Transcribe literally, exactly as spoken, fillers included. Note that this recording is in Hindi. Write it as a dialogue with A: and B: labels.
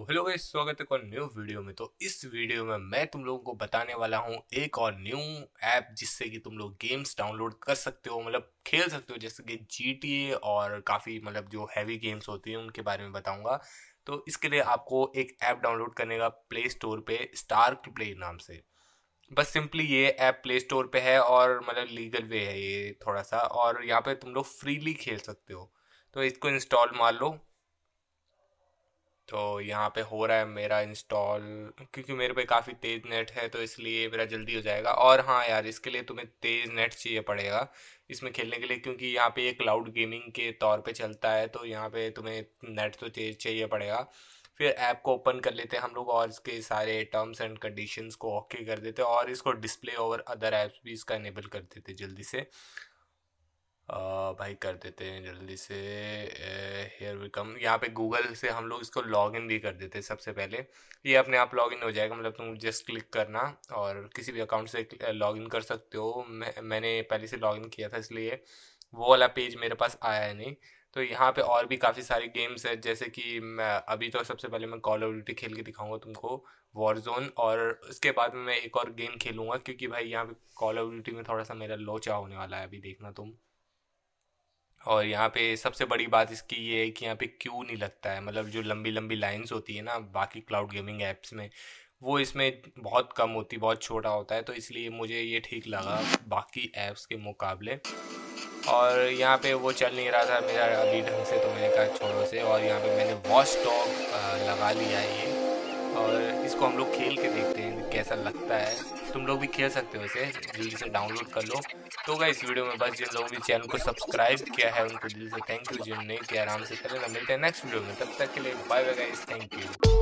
A: हेलो गाइस, स्वागत है एक न्यू वीडियो में। तो इस वीडियो में मैं तुम लोगों को बताने वाला हूँ एक और न्यू ऐप जिससे कि तुम लोग गेम्स डाउनलोड कर सकते हो, मतलब खेल सकते हो, जैसे कि जी टी ए और काफ़ी मतलब जो हैवी गेम्स होती हैं उनके बारे में बताऊंगा। तो इसके लिए आपको एक ऐप डाउनलोड करने का प्ले स्टोर पे स्टार्क प्ले नाम से। बस सिंपली ये ऐप प्ले स्टोर पे है और मतलब लीगल वे है ये थोड़ा सा, और यहाँ पे तुम लोग फ्रीली खेल सकते हो। तो इसको इंस्टॉल मार लो। तो यहाँ पे हो रहा है मेरा इंस्टॉल, क्योंकि मेरे पे काफ़ी तेज़ नेट है तो इसलिए मेरा जल्दी हो जाएगा। और हाँ यार, इसके लिए तुम्हें तेज़ नेट चाहिए पड़ेगा इसमें खेलने के लिए, क्योंकि यहाँ पे ये क्लाउड गेमिंग के तौर पे चलता है। तो यहाँ पे तुम्हें नेट तो तेज चाहिए पड़ेगा। फिर ऐप को ओपन कर लेते हैं हम लोग और इसके सारे टर्म्स एंड कंडीशंस को ओके कर देते हैं, और इसको डिस्प्ले ओवर अदर ऐप्स भी इसका इनेबल कर देते हैं जल्दी से। अ, भाई कर देते हैं जल्दी से। हेयर वी कम, यहाँ पे गूगल से हम लोग इसको लॉगिन भी कर देते हैं सबसे पहले। ये अपने आप लॉगिन हो जाएगा, मतलब तुम जस्ट क्लिक करना और किसी भी अकाउंट से लॉगिन कर सकते हो। मैं मैंने पहले से लॉगिन किया था इसलिए वो वाला पेज मेरे पास आया है नहीं। तो यहाँ पे और भी काफ़ी सारी गेम्स है, जैसे कि मैं अभी तो सबसे पहले मैं कॉल ऑफ ड्यूटी खेल के दिखाऊंगा तुमको, वॉरजोन। और उसके बाद में मैं एक और गेम खेलूंगा, क्योंकि भाई यहाँ पे कॉल ऑफ ड्यूटी में थोड़ा सा मेरा लोचा होने वाला है, अभी देखना तुम। और यहाँ पे सबसे बड़ी बात इसकी ये है कि यहाँ पे क्यू नहीं लगता है, मतलब जो लंबी लंबी लाइंस होती है ना बाकी क्लाउड गेमिंग ऐप्स में, वो इसमें बहुत कम होती, बहुत छोटा होता है। तो इसलिए मुझे ये ठीक लगा बाकी ऐप्स के मुकाबले। और यहाँ पे वो चल नहीं रहा था मेरा अभी ढंग से, तो मैंने कहा छोड़ो से। और यहाँ पे मैंने वॉच डॉग लगा लिया है ये, और इसको हम लोग खेल के देखते हैं कैसा लगता है। तुम लोग भी खेल सकते हो इसे, जल्दी से डाउनलोड कर लो। तो गाइस इस वीडियो में बस, जिन लोगों ने चैनल को सब्सक्राइब किया है उनको दिल से थैंक यू, जिन नहीं किया आराम से करें ना। मिलते हैं नेक्स्ट वीडियो में, तब तक के लिए bye bye guys, thank you.